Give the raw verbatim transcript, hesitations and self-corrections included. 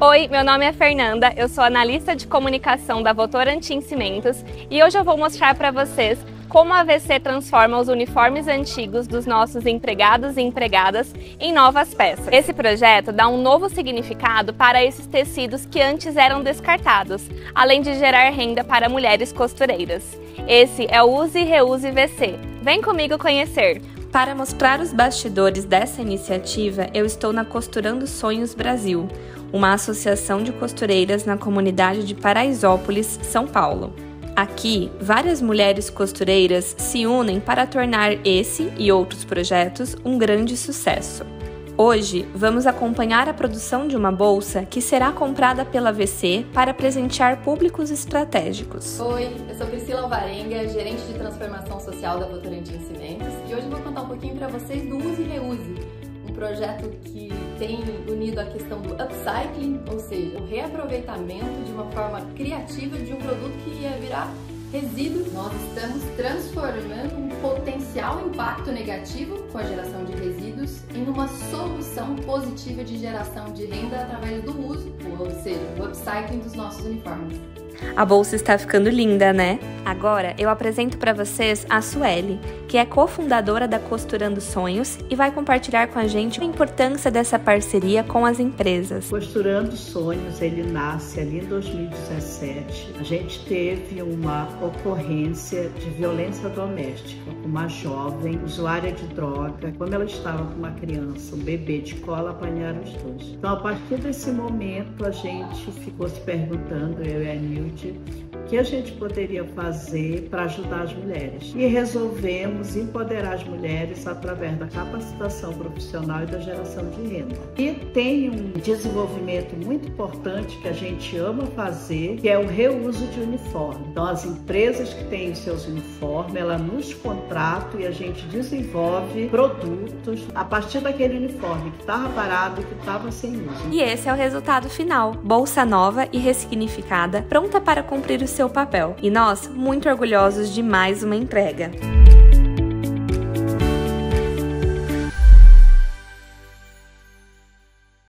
Oi, meu nome é Fernanda, eu sou analista de comunicação da Votorantim Cimentos e hoje eu vou mostrar para vocês como a A V C transforma os uniformes antigos dos nossos empregados e empregadas em novas peças. Esse projeto dá um novo significado para esses tecidos que antes eram descartados, além de gerar renda para mulheres costureiras. Esse é o Use e Reuse V C. Vem comigo conhecer! Para mostrar os bastidores dessa iniciativa, eu estou na Costurando Sonhos Brasil, uma associação de costureiras na comunidade de Paraisópolis, São Paulo. Aqui, várias mulheres costureiras se unem para tornar esse e outros projetos um grande sucesso. Hoje, vamos acompanhar a produção de uma bolsa que será comprada pela A V C para presentear públicos estratégicos. Oi, eu sou Priscila Alvarenga, gerente de transformação social da Votorantim Cimentos, e hoje eu vou contar um pouquinho para vocês do Use e Reuse, um projeto que tem unido a questão do upcycling, ou seja, o reaproveitamento de uma forma criativa de um produto que ia virar resíduo. Nós estamos transformando um potencial impacto negativo com a geração de resíduos em uma solução positiva de geração de renda através do uso, ou seja, o upcycling dos nossos uniformes. A bolsa está ficando linda, né? Agora eu apresento para vocês a Sueli, que é cofundadora da Costurando Sonhos e vai compartilhar com a gente a importância dessa parceria com as empresas. Costurando Sonhos, ele nasce ali em dois mil e dezessete. A gente teve uma ocorrência de violência doméstica com uma jovem usuária de droga. Quando ela estava com uma criança, um bebê de colo, apanharam os dois. Então, a partir desse momento, a gente ficou se perguntando, eu e a Nilde, o que a gente poderia fazer para ajudar as mulheres. E resolvemos empoderar as mulheres através da capacitação profissional e da geração de renda. E tem um desenvolvimento muito importante que a gente ama fazer, que é o reuso de uniforme. Então, as empresas que têm os seus uniformes, elas nos contratam e a gente desenvolve produtos a partir daquele uniforme que estava parado e que estava sem uso. E esse é o resultado final. Bolsa nova e ressignificada, pronta para cumprir o seu papel. E nós, muito orgulhosos de mais uma entrega.